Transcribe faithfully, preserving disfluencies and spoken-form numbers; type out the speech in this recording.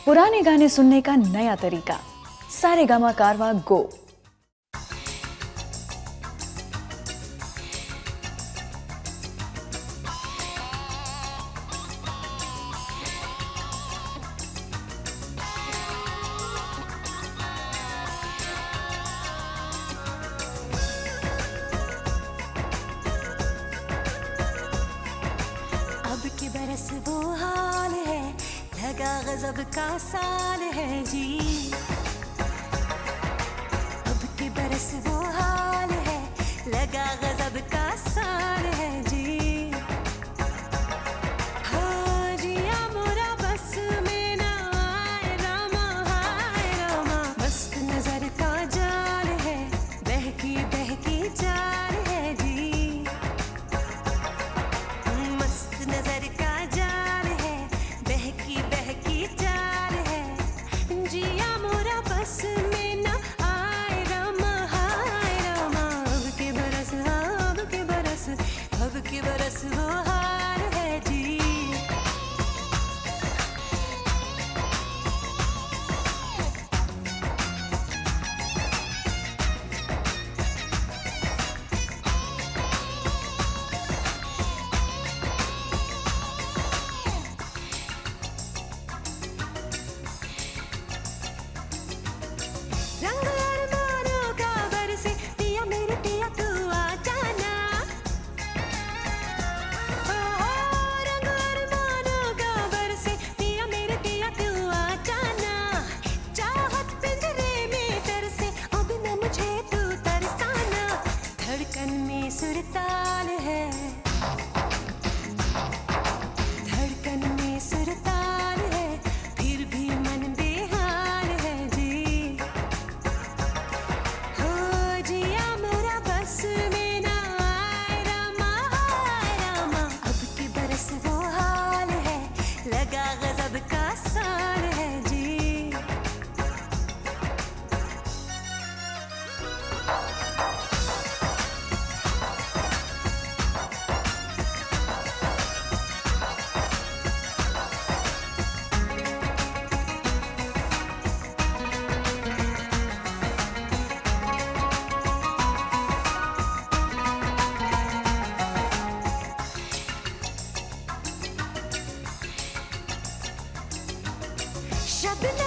पुराने गाने सुनने का नया तरीका। सारेगामा कारवां गो। अब की बरस वो हाल है, लगा गजब का साल है जी। अब की बरस वो हाल है, लगा गजब का साल है जी। हाँ जिया मोरा बस में ना आए रामा, हाय रामा। मस्त नजर का जाल है, बहकी बहकी चाल है जी। मस्त नजर का जाल है, बहकी बहकी चाल है। जिया मोरा बस में ना आए रामा, हाय रामा। अब के बरस, हाँ अब के बरस, अब के बरस वो हाल है जी। रंग अरमानों का बरसे, पिया मेरे पिया तू आ जाना। ओ हो रंग अरमानों का बरसे, पिया मेरे पिया तू आ जाना। चाहत पिंजरे में तरसे, अब न मुझे तू तरसाना। धड़कन में सुरताल है, धड़कन में सुरताल है, फिर भी मन बेहाल है जी। हो जिया मोरा बस में ना आए रामा, हाय रामा। अब की बरस वो हाल है, लगा गजब का साल है जी। शबनम